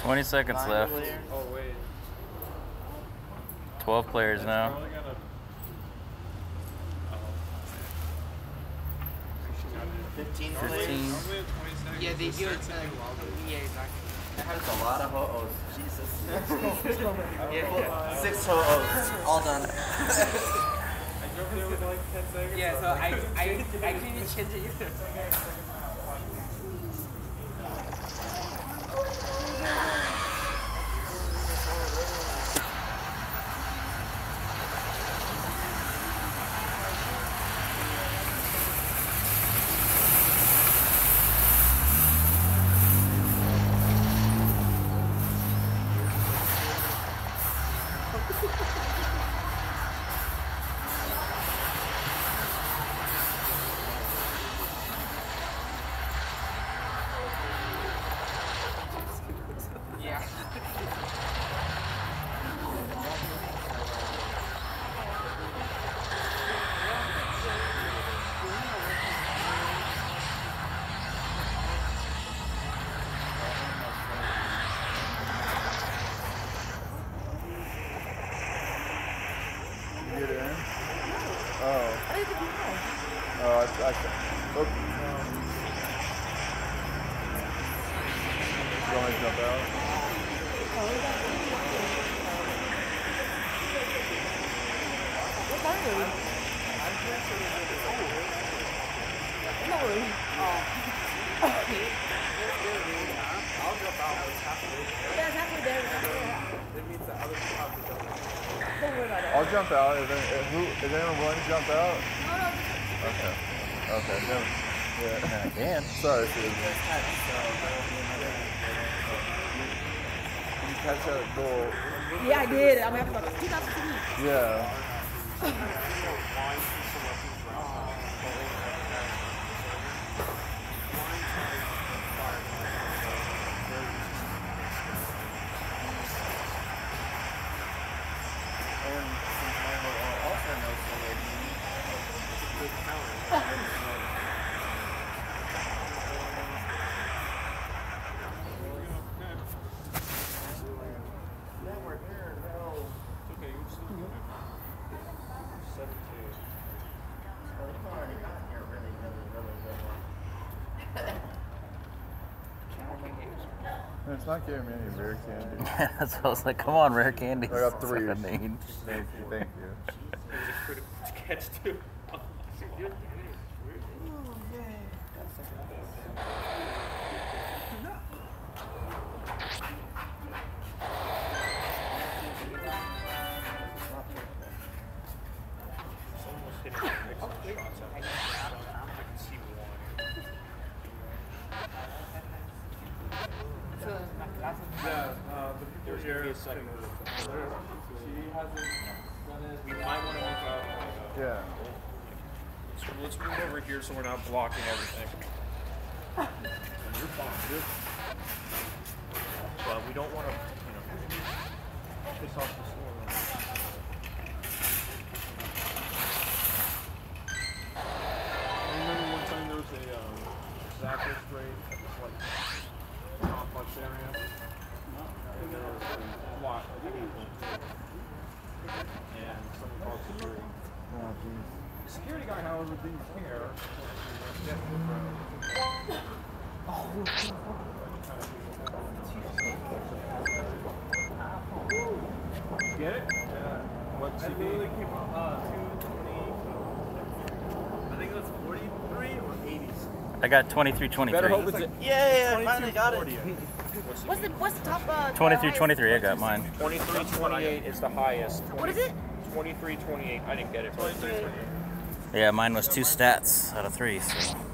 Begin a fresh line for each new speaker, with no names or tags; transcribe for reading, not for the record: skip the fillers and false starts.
20 seconds left.
Oh, wait.
12 players now.
15.
Yeah, they do it. Yeah, exactly.
That's a lot of ho-ohs. Jesus. Yeah. 6 ho-ohs. All done.
I drove there with like 10 seconds.
Yeah, so I can't even change it either. Yeah.
Get it in? Oh. Oh, oops. You want me to jump out? I'll jump out. Is anyone willing to jump out? Okay. Okay. No. Yeah.
I can.
Sorry, Susan. Can you catch that goal?
Yeah, I did. I'm after 2003.
Yeah. It's not giving me any rare candy.
That's what I was like, come on, rare candy.
I got 3.
That's what I need.
Thank you. Thank you.
Catch too. the people here she hasn't done it. We might want to move out.
Yeah.
So let's move over here so we're not blocking everything. You're fine. But we don't want to, piss off the floor. Remember one time there was a Zapper spray at this complex area? And there was a lot of people. And someone called security.
Oh, geez.
The security guy, however, didn't care. Get it? What's he really came up 220. I think it was 43 or 80s.
I got 23-23.
Better hope it's
Yeah, finally got it.
What's the top?
23-23. I got mine.
23-28 is the highest.
What is it?
23-28. I didn't get it. 23-28.
Yeah, mine was 2 stats out of 3. So.